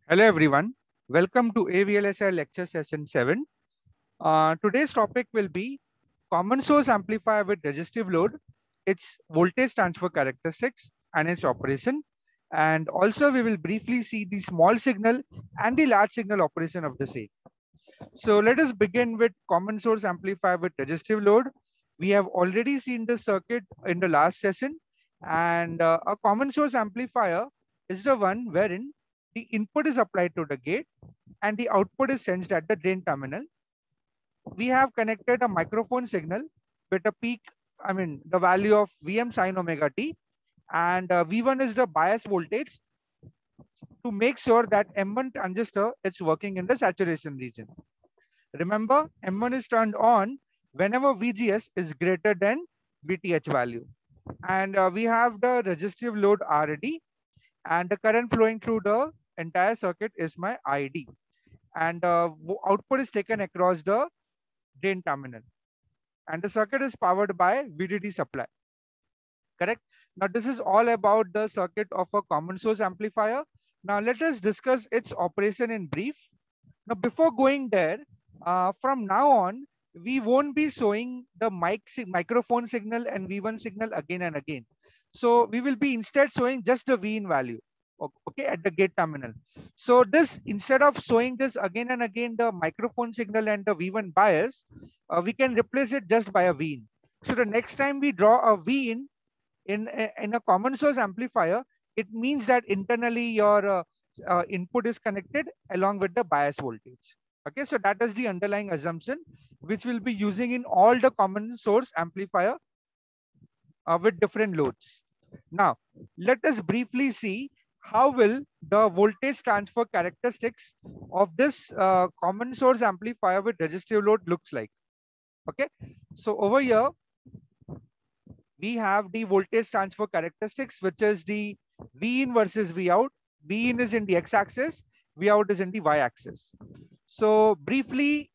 Hello everyone, welcome to AVLSI lecture session 7. Today's topic will be common source amplifier with resistive load, its voltage transfer characteristics and its operation. And also we will briefly see the small signal and the large signal operation of the same. So let us begin with common source amplifier with resistive load. We have already seen the circuit in the last session, and a common source amplifier is the one wherein the input is applied to the gate and the output is sensed at the drain terminal. We have connected a microphone signal with a peak, the value of Vm sin omega t, and V1 is the bias voltage to make sure that M1 transistor is working in the saturation region. Remember, M1 is turned on whenever VGS is greater than VTH value. And we have the resistive load RD, and the current flowing through the entire circuit is my ID. And output is taken across the drain terminal. And the circuit is powered by VDD supply. Correct? Now, this is all about the circuit of a common source amplifier. Now, let us discuss its operation in brief. Now, before going there, from now on, we won't be showing the microphone signal and V1 signal again and again. So we will be instead showing just the V in value, okay, at the gate terminal. So this, instead of showing this again and again, the microphone signal and the V1 bias, we can replace it just by a V in. So the next time we draw a V in a common source amplifier, it means that internally your input is connected along with the bias voltage. Okay, so that is the underlying assumption which we'll be using in all the common source amplifier with different loads. Now, let us briefly see how will the voltage transfer characteristics of this common source amplifier with resistive load looks like. Okay, so over here we have the voltage transfer characteristics, which is the V in versus V out. V in is in the X axis, V out is in the Y axis. So briefly,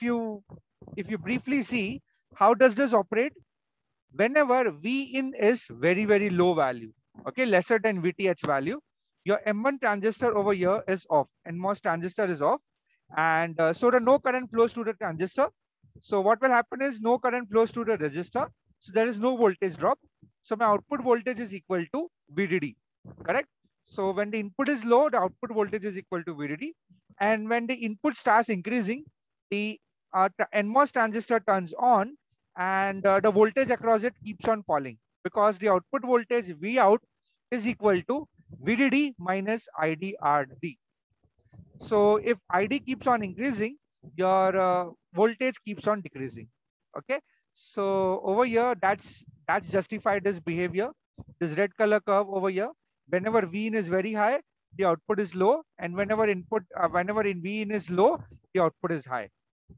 if you briefly see, how does this operate? Whenever V in is very, very low value, okay, lesser than VTH value, your M1 transistor over here is off, NMOS transistor is off. And so the no current flows to the transistor. So what will happen is no current flows to the resistor. So there is no voltage drop. So my output voltage is equal to VDD, correct? So when the input is low, the output voltage is equal to VDD. And when the input starts increasing, the NMOS transistor turns on, and the voltage across it keeps on falling because the output voltage V out is equal to VDD minus IDRD. So if ID keeps on increasing, your voltage keeps on decreasing. Okay. So over here, that's justified this behavior. This red color curve over here, whenever V in is very high, the output is low, and whenever in V in is low, the output is high.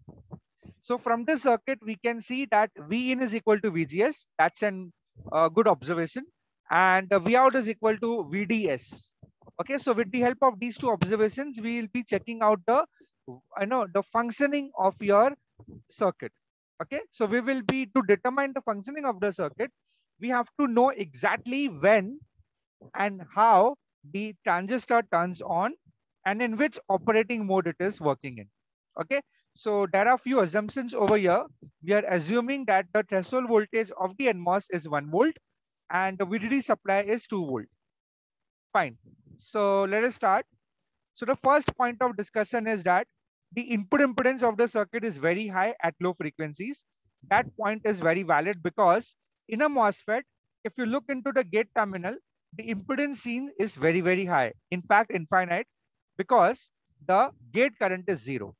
So from this circuit, we can see that V in is equal to VGS. That's an good observation, and V out is equal to VDS. Okay, so with the help of these two observations, we will be checking out the functioning of your circuit. Okay, so we will be, to determine the functioning of the circuit, we have to know exactly when and how the transistor turns on and in which operating mode it is working in. Okay, so there are a few assumptions over here. We are assuming that the threshold voltage of the NMOS is 1 volt and the VDD supply is 2 volt. Fine. So let us start. So the first point of discussion is that the input impedance of the circuit is very high at low frequencies. That point is very valid because in a MOSFET, if you look into the gate terminal, the impedance seen is very, very high. In fact, infinite, because the gate current is 0.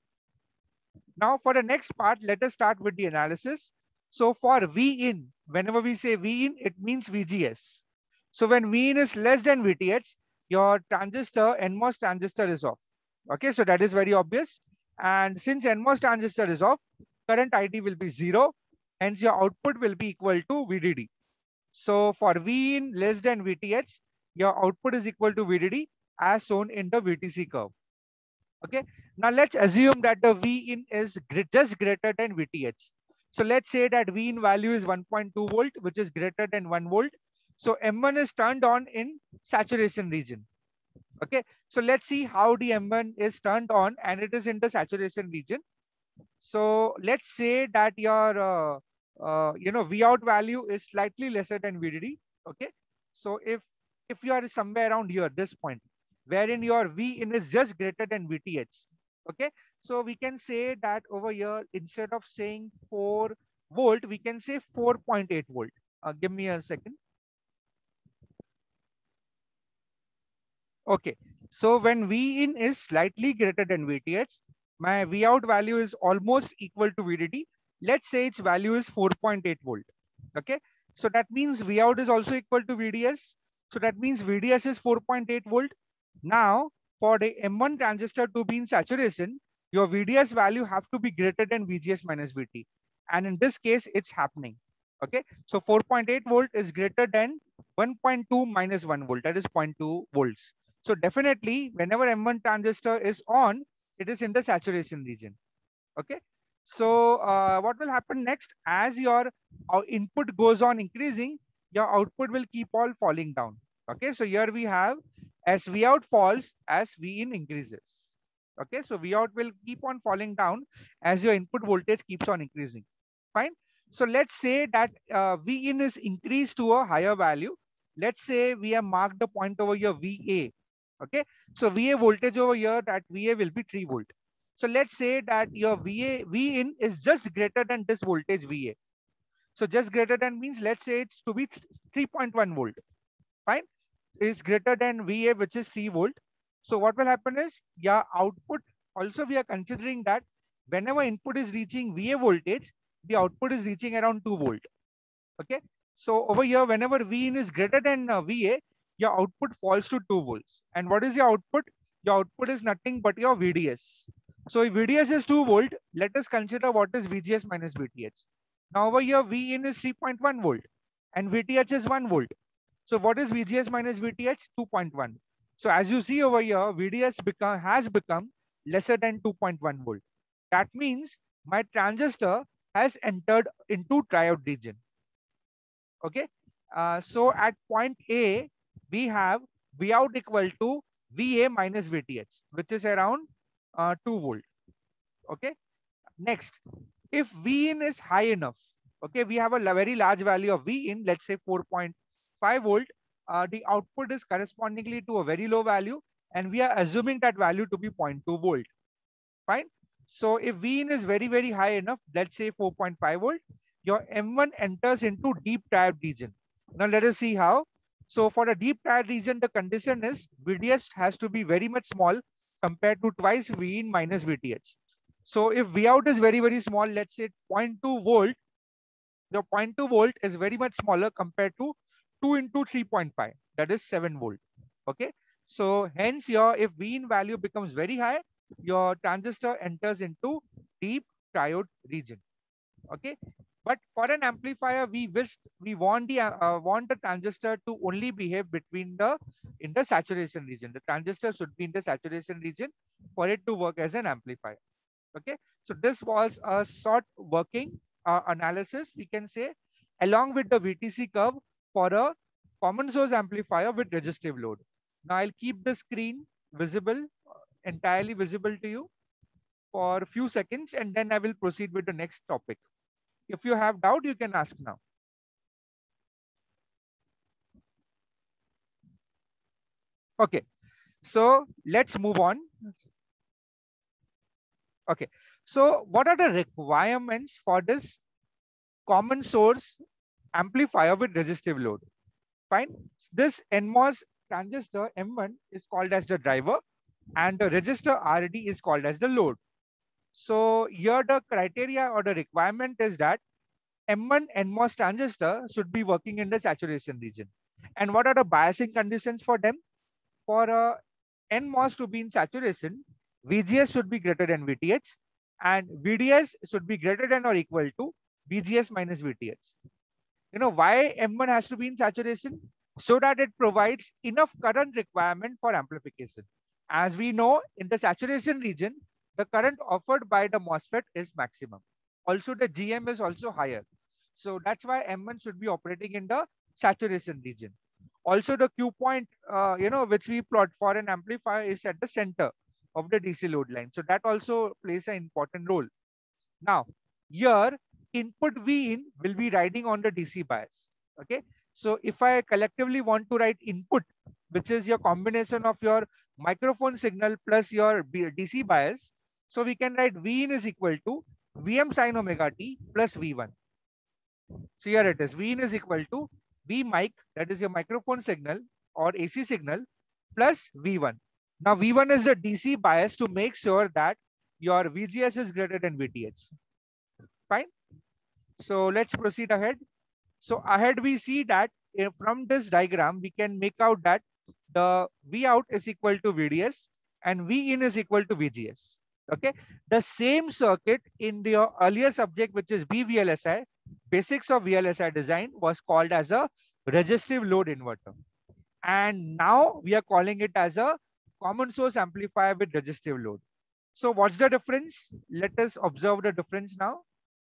Now for the next part, let us start with the analysis. So for V in, whenever we say V in, it means VGS. So when V in is less than VTH, your transistor, NMOS transistor is off. Okay, so that is very obvious. And since NMOS transistor is off, current ID will be 0. Hence your output will be equal to VDD. So for V in less than VTH, your output is equal to VDD as shown in the VTC curve. Okay, now let's assume that the V in is just greater than VTH. So let's say that V in value is 1.2 volt, which is greater than 1 volt. So M1 is turned on in saturation region. Okay, so let's see how the M1 is turned on and it is in the saturation region. So let's say that your V out value is slightly lesser than VDD. Okay, so if you are somewhere around here, this point, wherein your V in is just greater than VTH. Okay, so we can say that over here, instead of saying 4 volt, we can say 4.8 volt. Give me a second. Okay, so when V in is slightly greater than VTH, my V out value is almost equal to VDD. Let's say its value is 4.8 volt. Okay, so that means V out is also equal to VDS. So that means VDS is 4.8 volt. Now, for the M1 transistor to be in saturation, your VDS value have to be greater than VGS minus VT. And in this case, it's happening. Okay, so 4.8 volt is greater than 1.2 minus 1 volt, that is 0.2 volts. So definitely, whenever M1 transistor is on, it is in the saturation region. Okay. So what will happen next? As your input goes on increasing, your output will keep on falling down. Okay. So here we have as V out falls, as V in increases. Okay. So V out will keep on falling down as your input voltage keeps on increasing. Fine. So let's say that V in is increased to a higher value. Let's say we have marked the point over here VA. Okay. So VA voltage over here, that VA will be 3 volt. So let's say that your V in is just greater than this voltage VA. So just greater than means let's say it's to be 3.1 volt. Fine. Is greater than VA, which is 3 volt. So what will happen is, yeah, output also we are considering that whenever input is reaching VA voltage, the output is reaching around 2 volt. Okay. So over here, whenever V in is greater than VA, your output falls to 2 volts. And what is your output? Your output is nothing but your VDS. So if VDS is 2 volt, let us consider what is VGS minus VTH. Now over here, V in is 3.1 volt and VTH is 1 volt. So what is VGS minus VTH? 2.1. So as you see over here, VDS has become lesser than 2.1 volt. That means my transistor has entered into triode region. Okay. So at point A, we have V out equal to VA minus VTH, which is around 2 volt. Okay. Next, if V in is high enough, okay, we have a very large value of V in, let's say 4.5 volt, the output is correspondingly to a very low value, and we are assuming that value to be 0.2 volt. Fine. So if V in is very, very high enough, let's say 4.5 volt, your M1 enters into deep triode region. Now let us see how. So for a deep triode region, the condition is VDS has to be very much small compared to twice V in minus VTH. So if V out is very, very small, let's say 0.2 volt, the 0.2 volt is very much smaller compared to 2 into 3.5, that is 7 volt. Okay. So hence your, if V in value becomes very high, your transistor enters into deep triode region. Okay. But for an amplifier, we want the transistor to only behave in the saturation region. The transistor should be in the saturation region for it to work as an amplifier. Okay. So this was a short working analysis, we can say, along with the VTC curve for a common source amplifier with resistive load. Now I'll keep the screen visible, entirely visible to you for a few seconds, and then I will proceed with the next topic. If you have doubt, you can ask now. Okay, so let's move on. Okay, so what are the requirements for this common source amplifier with resistive load? Fine. This NMOS transistor M1 is called as the driver, and the resistor RD is called as the load. So here the criteria or the requirement is that M1 NMOS transistor should be working in the saturation region. And what are the biasing conditions for them? For NMOS to be in saturation, VGS should be greater than VTH, and VDS should be greater than or equal to VGS minus VTH. You know why M1 has to be in saturation? So that it provides enough current requirement for amplification. As we know, in the saturation region, the current offered by the MOSFET is maximum. Also, the GM is also higher. So that's why M1 should be operating in the saturation region. Also, the Q point, which we plot for an amplifier is at the center of the DC load line. So that also plays an important role. Now, here input V in will be riding on the DC bias. Okay. So if I collectively want to write input, which is your combination of your microphone signal plus your DC bias, so we can write V in is equal to Vm sin omega t plus V1. So here it is. V in is equal to V mic, that is your microphone signal or AC signal, plus V1. Now V1 is the DC bias to make sure that your VGS is greater than VTH. Fine. So let's proceed ahead. So ahead we see that from this diagram, we can make out that the V out is equal to VDS and V in is equal to VGS. Okay. The same circuit in the earlier subject, which is BVLSI, basics of VLSI design, was called as a resistive load inverter. And now we are calling it as a common source amplifier with resistive load. So what's the difference? Let us observe the difference now.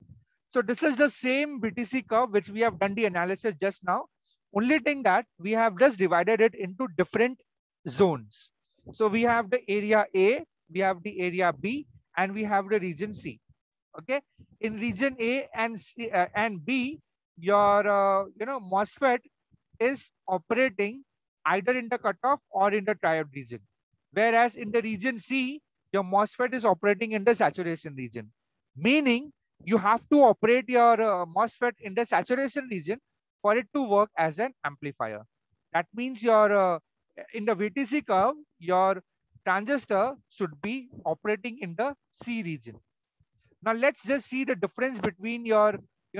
So this is the same BTC curve, which we have done the analysis just now. Only thing that we have just divided it into different zones. So we have the area A, we have the area B, and we have the region C. Okay. In region A and B, your MOSFET is operating either in the cutoff or in the triode region. Whereas in the region C, your MOSFET is operating in the saturation region. Meaning you have to operate your MOSFET in the saturation region for it to work as an amplifier. That means your in the VTC curve, your transistor should be operating in the C region. Now let's just see the difference between your,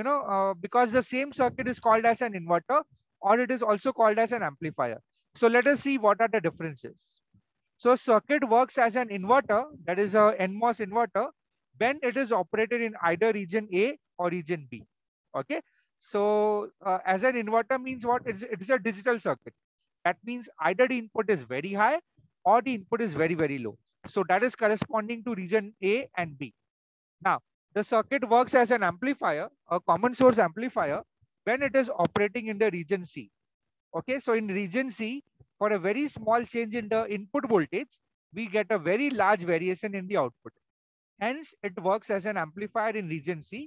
because the same circuit is called as an inverter or it is also called as an amplifier. So let us see what are the differences. So circuit works as an inverter, that is a NMOS inverter, when it is operated in either region A or region B. Okay. So as an inverter means what? It's a digital circuit. That means either the input is very high or the input is very, very low. So that is corresponding to region A and B. Now, the circuit works as an amplifier, a common source amplifier, when it is operating in the region C. Okay, so in region C, for a very small change in the input voltage, we get a very large variation in the output. Hence, it works as an amplifier in region C.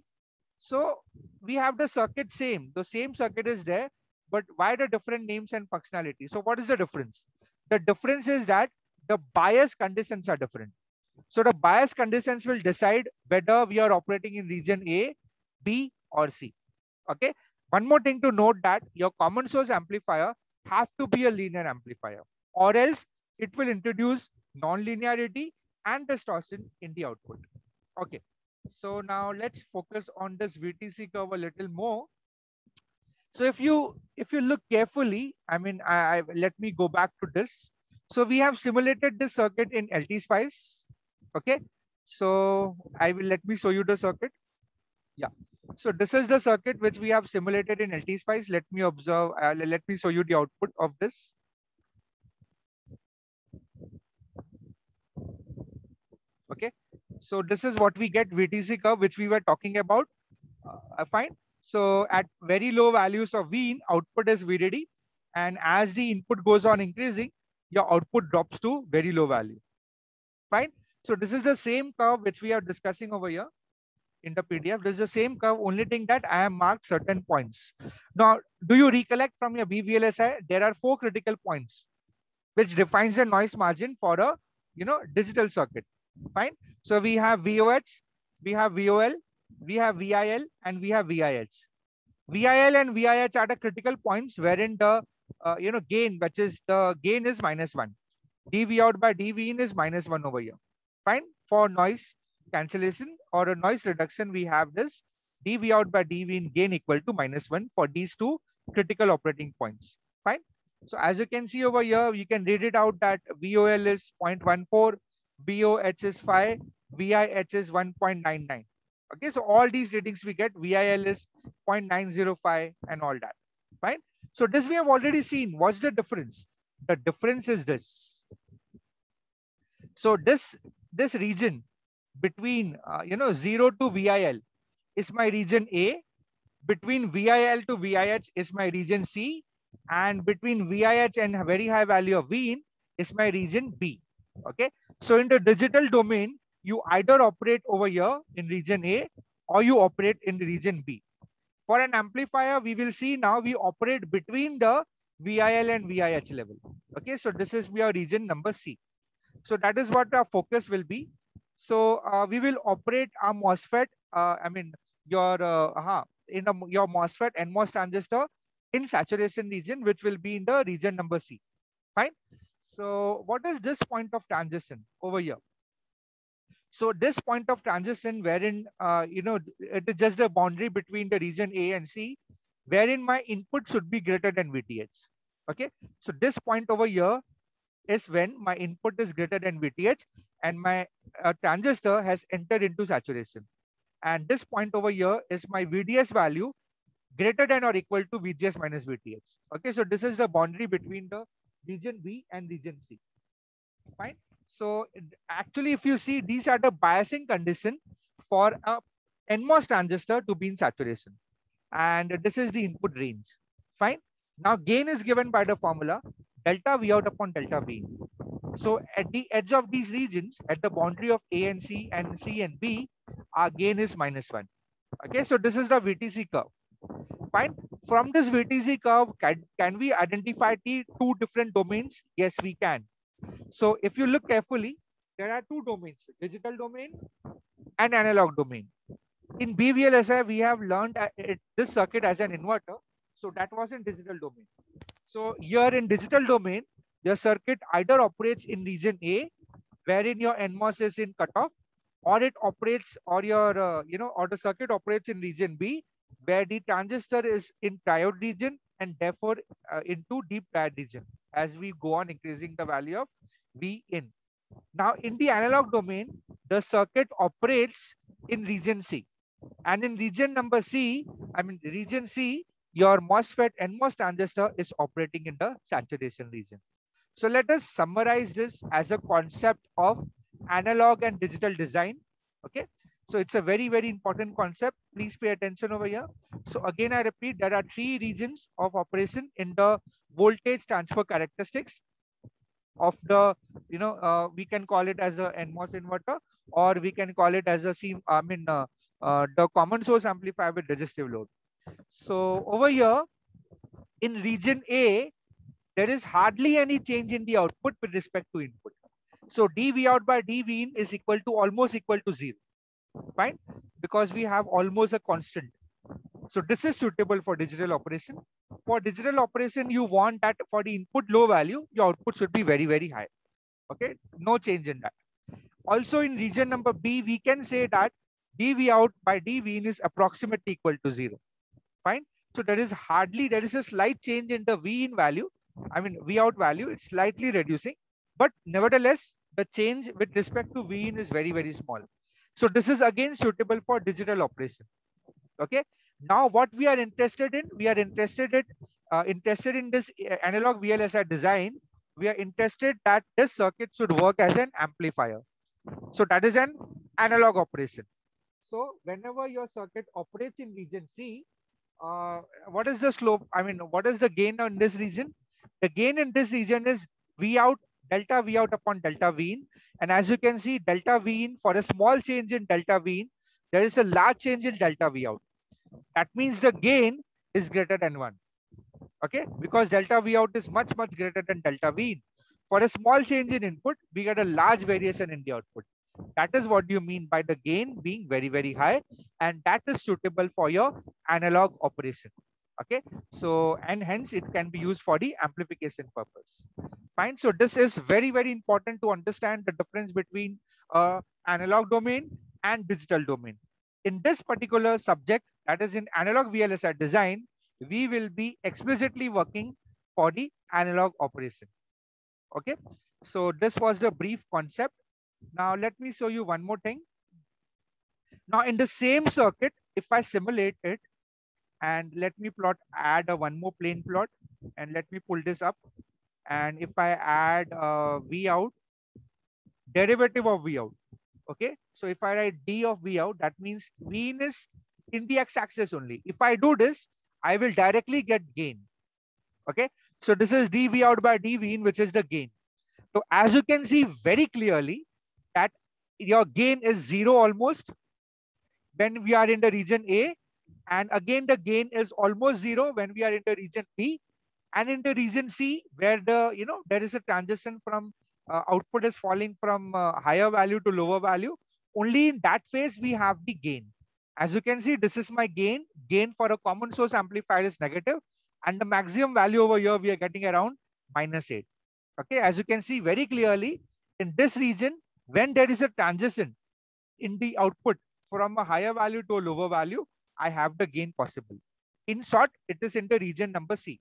So we have the circuit same. The same circuit is there, but why the different names and functionality? So what is the difference? The difference is that the bias conditions are different. So the bias conditions will decide whether we are operating in region A, B, or C. Okay. One more thing to note, that your common source amplifier have to be a linear amplifier, or else it will introduce non-linearity and distortion in the output. Okay. So now let's focus on this VTC curve a little more. So if you look carefully, I mean, let me go back to this. So we have simulated this circuit in LTSpice. Okay. So let me show you the circuit. Yeah. So this is the circuit which we have simulated in LTSpice. Let me observe. Let me show you the output of this. Okay. So this is what we get, VTC curve, which we were talking about. Fine. So at very low values of V in, output is VDD. And as the input goes on increasing, your output drops to very low value. Fine. So this is the same curve which we are discussing over here in the PDF. This is the same curve, only thing that I have marked certain points. Now, do you recollect from your BVLSI? There are 4 critical points which defines the noise margin for a digital circuit. Fine. So we have VOH, we have VOL, we have VIL, and we have VIH. VIL and VIH are the critical points wherein the gain, which is the gain is -1. dV out by dV in is -1 over here. Fine. For noise cancellation or a noise reduction, we have this dV out by dV in gain equal to -1 for these 2 critical operating points. Fine. So as you can see over here, you can read it out that VOL is 0.14, VOH is 5, VIH is 1.99. Okay, so all these readings we get, VIL is 0.905 and all that. Fine. So this we have already seen. What's the difference? The difference is this. So this region between 0 to VIL is my region A. Between VIL to VIH is my region C. and between VIH and a very high value of V in is my region B. Okay. So in the digital domain, you either operate over here in region A or you operate in region B. For an amplifier, we will see now we operate between the VIL and VIH level. Okay. So this is your region number C. So that is what our focus will be. So we will operate our MOSFET, your your MOSFET NMOS transistor in saturation region, which will be in the region number C. Fine. So what is this point of transition over here? So this point of transition wherein, it is just a boundary between the region A and C, wherein my input should be greater than VTH. Okay. So this point over here is when my input is greater than VTH and my transistor has entered into saturation. And this point over here is my VDS value greater than or equal to VGS minus VTH. Okay, so this is the boundary between the region B and region C. Fine. So actually, if you see, these are the biasing condition for a NMOS transistor to be in saturation. And this is the input range. Fine. Now gain is given by the formula delta V out upon delta V in. So at the edge of these regions, at the boundary of A and C and B, our gain is -1. Okay, so this is the VTC curve. Fine. From this VTC curve, can we identify the two different domains? Yes, we can. So if you look carefully, there are two domains, digital domain and analog domain. In BVLSI, we have learned this circuit as an inverter. So that was in digital domain. So here in digital domain, your circuit either operates in region A, wherein your NMOS is in cutoff, or it operates, or your, or the circuit operates in region B, where the transistor is in triode region and therefore into deep triode region as we go on increasing the value of V in. Now in the analog domain, the circuit operates in region C. And in region number C, region C, your MOSFET NMOS transistor is operating in the saturation region. So let us summarize this as a concept of analog and digital design. Okay. So it's a very, very important concept. Please pay attention over here. So again, I repeat, there are three regions of operation in the voltage transfer characteristics of the, we can call it as a NMOS inverter, or we can call it as a the common source amplifier with resistive load. So over here in region A, there is hardly any change in the output with respect to input. So dV out by dV in is almost equal to 0. Fine, because we have almost a constant. So this is suitable for digital operation. For digital operation, you want that for the input low value, your output should be very, very high. Okay, no change in that. Also in region number B, we can say that dV out by dV in is approximately equal to 0. Fine. So there is a slight change in the V in value. V out value, it's slightly reducing, but nevertheless, the change with respect to V in is very, very small. So this is again suitable for digital operation. Okay. Now what we are interested in, interested in this analog VLSI design. We are interested that this circuit should work as an amplifier. So that is an analog operation. So whenever your circuit operates in region C, what is the slope? What is the gain in this region? The gain in this region is V out, delta V out upon delta V in. And as you can see, delta V in, for a small change in delta V in, there is a large change in delta V out. That means the gain is greater than 1. Okay, because delta V out is much, much greater than delta V in. For a small change in input, we get a large variation in the output. That is what you mean by the gain being very, very high, and that is suitable for your analog operation. Okay, so and hence it can be used for the amplification purpose. Fine. So this is very, very important to understand the difference between analog domain and digital domain. In this particular subject, that is in analog VLSI design, we will be explicitly working for the analog operation. Okay, so this was the brief concept. Now let me show you one more thing. Now in the same circuit, if I simulate it, and let me add one more plane plot, and let me pull this up. And if I add V out, derivative of V out. Okay, so if I write D of V out, that means V in is in the x-axis only. If I do this, I will directly get gain. Okay, so this is dV out by dV in, which is the gain. So as you can see very clearly that your gain is 0 almost when we are in the region A, and again the gain is almost 0 when we are in the region B, and in the region C where the there is a transition from output is falling from higher value to lower value. Only in that phase we have the gain. As you can see, this is my gain. Gain for a common source amplifier is negative, and the maximum value over here we are getting around -8. Okay, as you can see very clearly in this region, when there is a transition in the output from a higher value to a lower value, I have the gain possible. In short, it is in the region number C.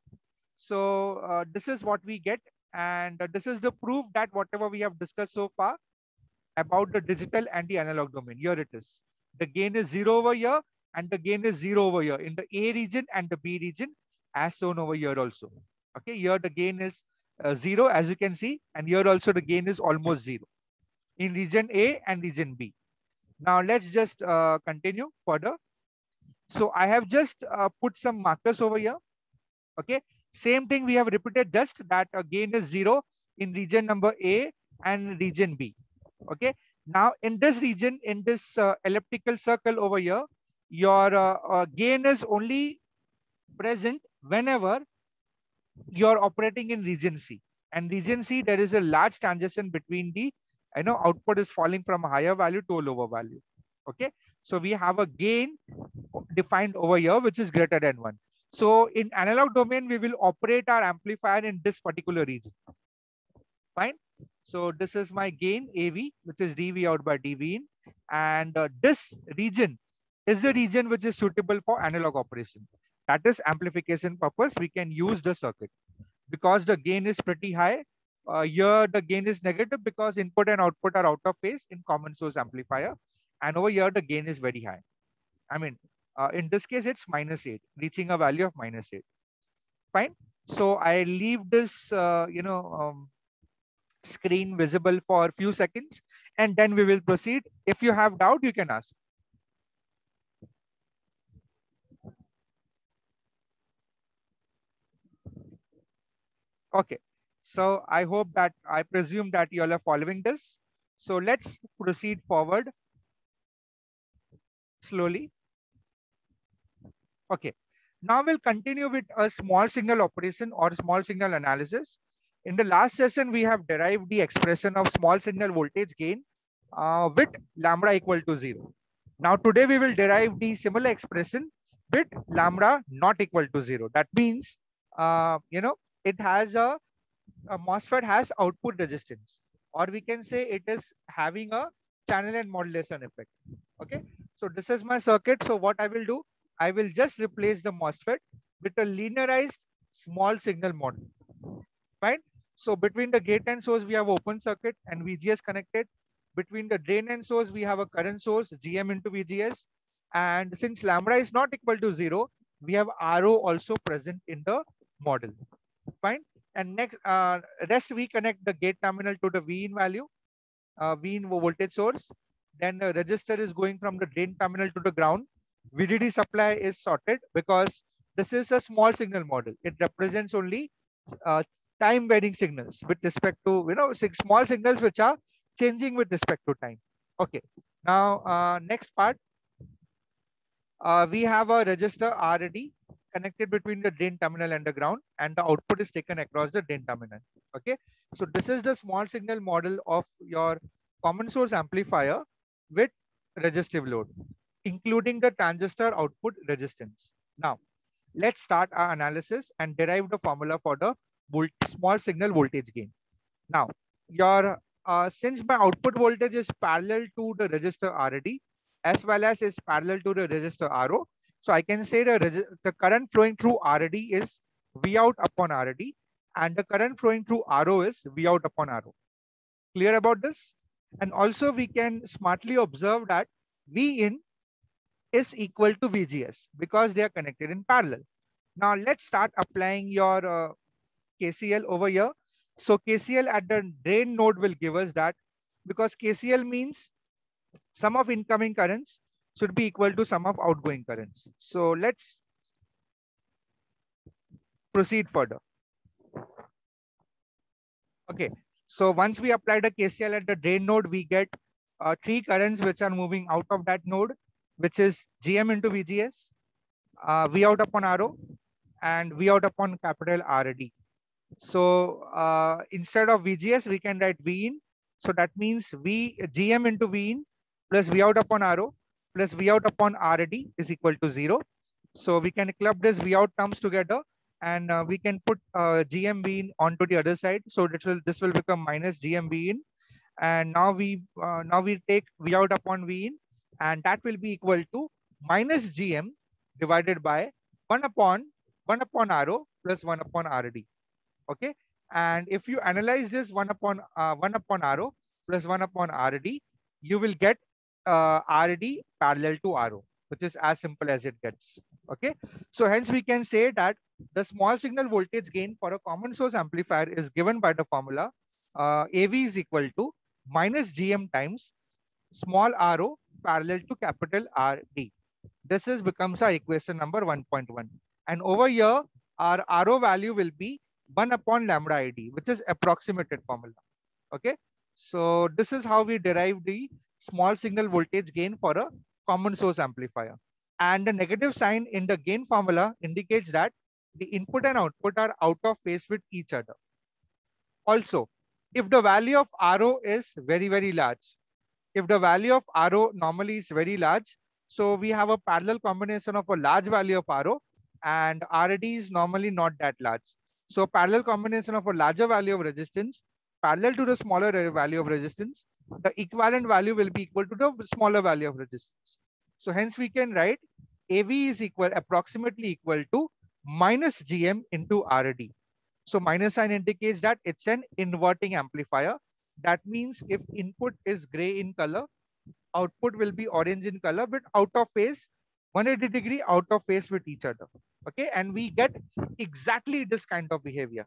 So this is what we get. And this is the proof that whatever we have discussed so far about the digital and the analog domain. Here it is. The gain is 0 over here and the gain is 0 over here in the A region and the B region as shown over here also. Okay, here the gain is 0 as you can see, and here also the gain is almost 0 in region A and region B. Now let's just continue further. So I have just put some markers over here. Okay, same thing we have repeated, just that gain is 0 in region number A and region B. Okay, now in this region, in this elliptical circle over here, your gain is only present whenever you're operating in region C. And region C, there is a large transition between the output is falling from a higher value to a lower value. Okay, so we have a gain defined over here which is greater than 1. So in analog domain, we will operate our amplifier in this particular region. Fine. So this is my gain AV, which is dV out by dV in, and this region is the region which is suitable for analog operation. That is amplification purpose. We can use the circuit because the gain is pretty high. Here the gain is negative because input and output are out of phase in common source amplifier, and over here the gain is very high. I mean, in this case it's -8, reaching a value of -8. Fine. So I leave this screen visible for a few seconds, and then we will proceed. If you have doubt, you can ask. Okay, so I hope that, I presume that you all are following this. So let's proceed forward slowly. Okay, now we'll continue with a small signal operation or small signal analysis. In the last session, we have derived the expression of small signal voltage gain with lambda equal to 0. Now today we will derive the similar expression with lambda not equal to 0. That means, it has a MOSFET has output resistance, or we can say it is having a channel and modulation effect. Okay, so this is my circuit. So what I will do, I will just replace the MOSFET with a linearized small signal model. Fine. So between the gate and source, we have open circuit and VGS connected. Between the drain and source, we have a current source, GM into VGS. And since lambda is not equal to 0, we have RO also present in the model. Fine. And next, rest we connect the gate terminal to the V in value, V in voltage source. Then the resistor is going from the drain terminal to the ground. VDD supply is sorted because this is a small signal model. It represents only time varying signals with respect to, small signals which are changing with respect to time. Okay. Now, next part, we have a resistor RD connected between the drain terminal and the ground, and the output is taken across the drain terminal. Okay. So this is the small signal model of your common source amplifier with resistive load, including the transistor output resistance. Now, let's start our analysis and derive the formula for the small signal voltage gain. Now, your since my output voltage is parallel to the resistor RD as well as is parallel to the resistor RO, so I can say the current flowing through RD is V out upon RD, and the current flowing through RO is V out upon RO. Clear about this? And also we can smartly observe that V in is equal to VGS because they are connected in parallel. Now let's start applying your KCL over here. So KCL at the drain node will give us that, because KCL means sum of incoming currents should be equal to sum of outgoing currents. So let's proceed further. Okay. So once we apply the KCL at the drain node, we get three currents which are moving out of that node, which is GM into VGS, V out upon RO, and V out upon capital RD. So instead of VGS, we can write V in. So that means GM into V in plus V out upon RO plus V out upon RD is equal to 0. So we can club this V out terms together, and we can put GMV in onto the other side. So this will become minus GMV in, and now we take V out upon V in, and that will be equal to minus GM divided by 1 upon RO plus 1 upon RD. Okay, and if you analyze this 1 upon RO plus 1 upon RD, you will get RD parallel to RO, which is as simple as it gets. Okay, so hence we can say that the small signal voltage gain for a common source amplifier is given by the formula AV is equal to minus GM times small RO parallel to capital RD. This is becomes our equation number 1.1. And over here, our RO value will be 1 upon lambda ID, which is approximated formula. Okay. So this is how we derive the small signal voltage gain for a common source amplifier. And the negative sign in the gain formula indicates that the input and output are out of phase with each other. Also, if the value of RO is very, very large, if the value of RO normally is very large, so we have a parallel combination of a large value of RO, and RD is normally not that large. So parallel combination of a larger value of resistance parallel to the smaller value of resistance, the equivalent value will be equal to the smaller value of resistance. So hence we can write AV is approximately equal to minus GM into RD. So minus sign indicates that it's an inverting amplifier. That means if input is gray in color, output will be orange in color, but out of phase, 180-degree out of phase with each other. Okay, and we get exactly this kind of behavior.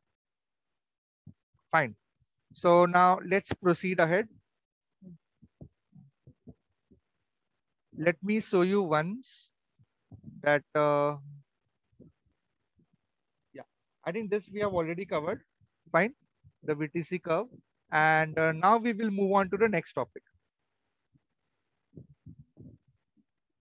Fine. So now let's proceed ahead. Let me show you once that, yeah, I think this we have already covered. Fine, the VTC curve. And now we will move on to the next topic.